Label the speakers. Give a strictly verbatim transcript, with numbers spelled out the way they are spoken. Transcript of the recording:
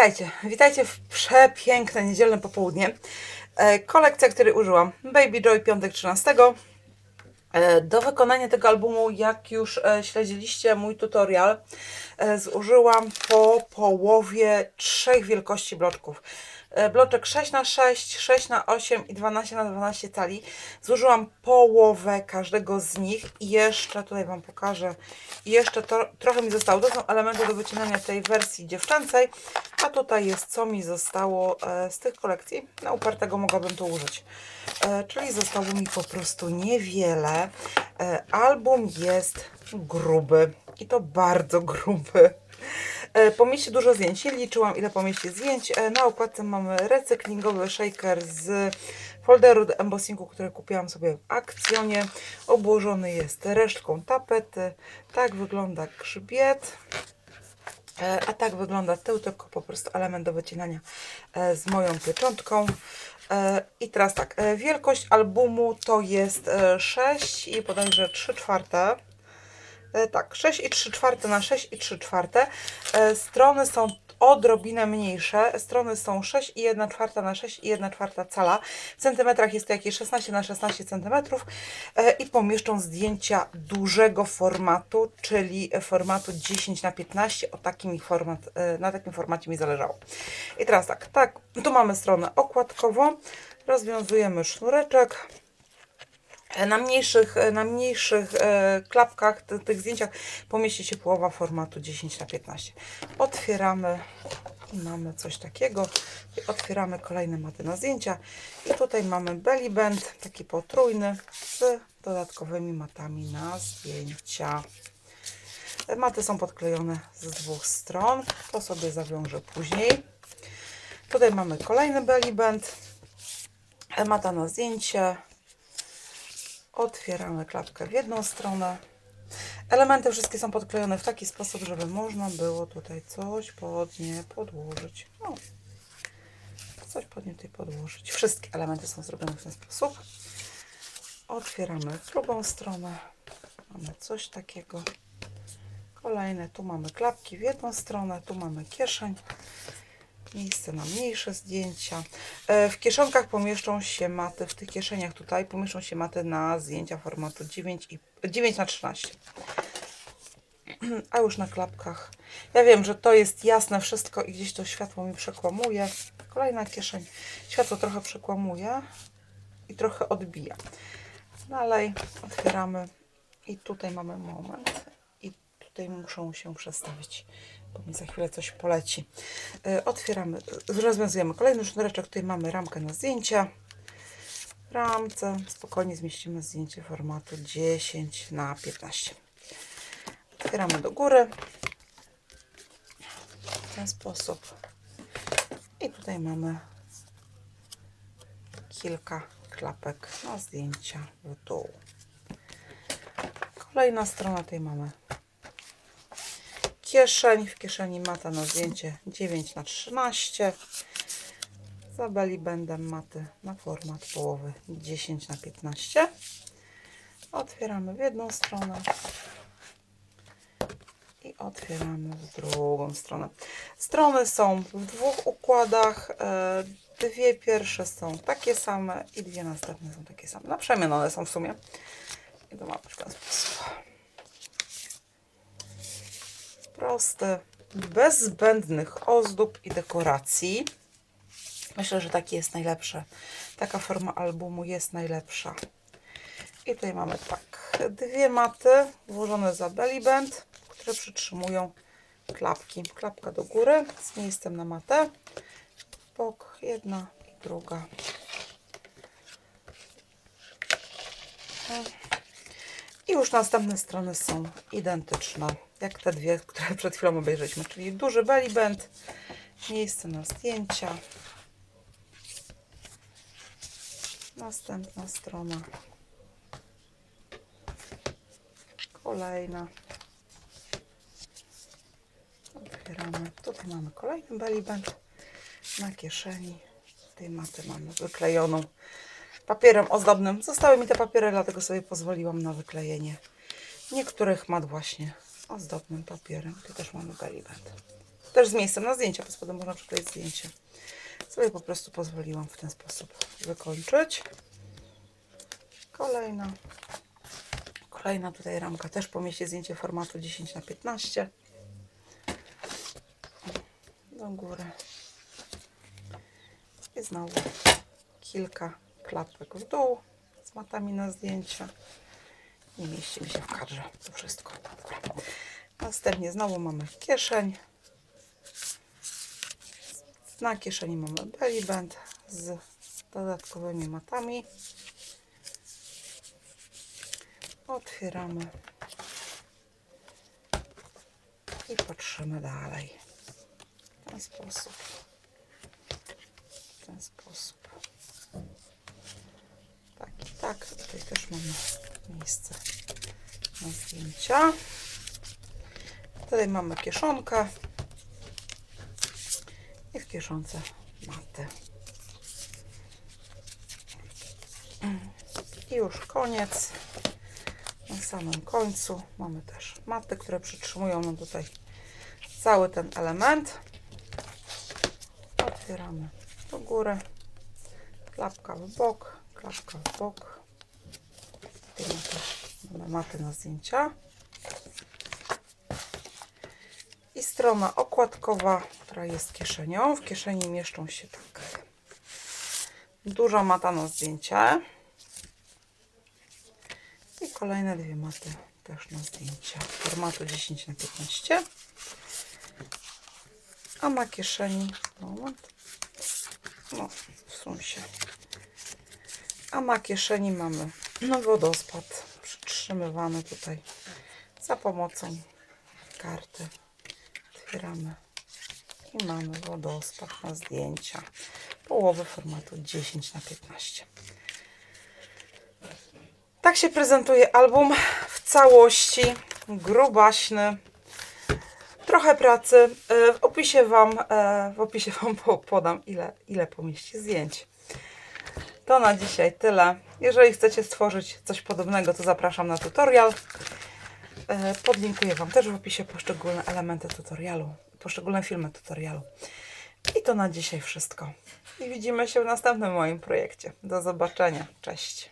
Speaker 1: Witajcie, witajcie w przepiękne niedzielne popołudnie. E, kolekcja, której użyłam, Baby Joy, piątek trzynastego. E, do wykonania tego albumu, jak już e, śledziliście mój tutorial, e, zużyłam po połowie trzech wielkości bloczków. E, bloczek sześć na sześć, sześć na osiem i dwanaście na dwanaście cali. Zużyłam połowę każdego z nich i jeszcze tutaj Wam pokażę. I jeszcze to, trochę mi zostało. To są elementy do wycinania tej wersji dziewczęcej, a tutaj jest co mi zostało e, z tych kolekcji. Na upartego mogłabym to użyć. E, czyli zostało mi po prostu niewiele. E, album jest gruby i to bardzo gruby. E, pomieści dużo zdjęć. Nie liczyłam, ile pomieści zdjęć. E, na okładce mamy recyklingowy shaker z folderu do embossingu, który kupiłam sobie w Akcjonie. Obłożony jest resztką tapety. Tak wygląda grzbiet. E, a tak wygląda tył, tylko po prostu element do wycinania e, z moją pieczątką. I teraz tak, wielkość albumu to jest sześć i bodajże trzy czwarte. Tak, sześć i trzy czwarte na sześć i trzy czwarte. Strony są odrobinę mniejsze. Strony są sześć i jedna czwarta na sześć i jedna czwarta cala. W centymetrach jest to jakieś szesnaście na szesnaście centymetrów i pomieszczą zdjęcia dużego formatu, czyli formatu dziesięć na piętnaście. O takim format, na takim formacie mi zależało. I teraz tak, tak, tu mamy stronę okładkową. Rozwiązujemy sznureczek. Na mniejszych, na mniejszych e, klapkach, ty, tych zdjęciach pomieści się połowa formatu dziesięć na piętnaście. Otwieramy i mamy coś takiego. I otwieramy kolejne maty na zdjęcia. I tutaj mamy belly band, taki potrójny, z dodatkowymi matami na zdjęcia. Maty są podklejone z dwóch stron. To sobie zawiążę później. Tutaj mamy kolejny belly band. Mata na zdjęcie. Otwieramy klapkę w jedną stronę. Elementy wszystkie są podklejone w taki sposób, żeby można było tutaj coś pod nie podłożyć. No, coś pod nie tutaj podłożyć. Wszystkie elementy są zrobione w ten sposób. Otwieramy drugą stronę. Mamy coś takiego. Kolejne. Tu mamy klapki w jedną stronę. Tu mamy kieszeń. Miejsce na mniejsze zdjęcia. W kieszonkach pomieszczą się maty, w tych kieszeniach tutaj pomieszczą się maty na zdjęcia formatu dziewięć na trzynaście. A już na klapkach. Ja wiem, że to jest jasne wszystko i gdzieś to światło mi przekłamuje. Kolejna kieszeń. Światło trochę przekłamuje i trochę odbija. Dalej otwieramy i tutaj mamy moment. I tutaj muszą się przestawić, bo mi za chwilę coś poleci. Yy, otwieramy, rozwiązujemy kolejny sznureczek. Tutaj mamy ramkę na zdjęcia. W ramce spokojnie zmieścimy zdjęcie formatu dziesięć na piętnaście. Otwieramy do góry w ten sposób. I tutaj mamy kilka klapek na zdjęcia w dół. Kolejna strona, tutaj mamy kieszeń. W kieszeni mata na zdjęcie dziewięć na trzynaście. Za belly bandem maty na format połowy dziesięć na piętnaście. Otwieramy w jedną stronę i otwieramy w drugą stronę. Strony są w dwóch układach. Dwie pierwsze są takie same i dwie następne są takie same. Naprzemienne są w sumie. I to mamy w ten sposób. Prosty, bez zbędnych ozdób i dekoracji. Myślę, że taki jest najlepszy. Taka forma albumu jest najlepsza. I tutaj mamy tak, dwie maty włożone za belly band, które przytrzymują klapki. Klapka do góry z miejscem na matę. Bok, jedna i druga. I już następne strony są identyczne, jak te dwie, które przed chwilą obejrzeliśmy, czyli duży belly band, miejsce na zdjęcia. Następna strona. Kolejna. Otwieramy. Tutaj mamy kolejny belly band na kieszeni. Tej maty mamy wyklejoną papierem ozdobnym. Zostały mi te papiery, dlatego sobie pozwoliłam na wyklejenie niektórych mat właśnie ozdobnym papierem. Tu też mamy belly band. Też z miejscem na zdjęcia, bo spodem można przykleić zdjęcie. Sobie po prostu pozwoliłam w ten sposób wykończyć. Kolejna. Kolejna tutaj ramka też pomieści zdjęcie formatu dziesięć na piętnaście. Do góry. I znowu kilka klapek w dół z matami na zdjęcia. Nie mieści mi się w kadrze to wszystko. Dobra. Następnie znowu mamy kieszeń. Na kieszeni mamy belly band z dodatkowymi matami. Otwieramy i patrzymy dalej. W ten sposób. W ten sposób. Tak i tak. Tutaj też mamy miejsce na zdjęcia. Tutaj mamy kieszonkę i w kieszonce maty. I już koniec. Na samym końcu mamy też maty, które przytrzymują nam tutaj cały ten element. Otwieramy do góry, klapka w bok, klapka w bok. Tutaj mamy maty na zdjęcia. I strona okładkowa, która jest kieszenią. W kieszeni mieszczą się tak duża mata na zdjęcie. I kolejne dwie maty też na zdjęcia formatu dziesięć na piętnaście. A na kieszeni, moment, no wsuń się. A na kieszeni mamy no, wodospad przytrzymywany tutaj za pomocą karty. Otwieramy i mamy wodospad na zdjęcia połowy formatu dziesięć na piętnaście. Tak się prezentuje album w całości, grubaśny, trochę pracy. W opisie Wam, w opisie wam podam, ile, ile pomieści zdjęć. To na dzisiaj tyle. Jeżeli chcecie stworzyć coś podobnego, to zapraszam na tutorial. Podlinkuję Wam też w opisie poszczególne elementy tutorialu, poszczególne filmy tutorialu. I to na dzisiaj wszystko. I widzimy się w następnym moim projekcie. Do zobaczenia. Cześć.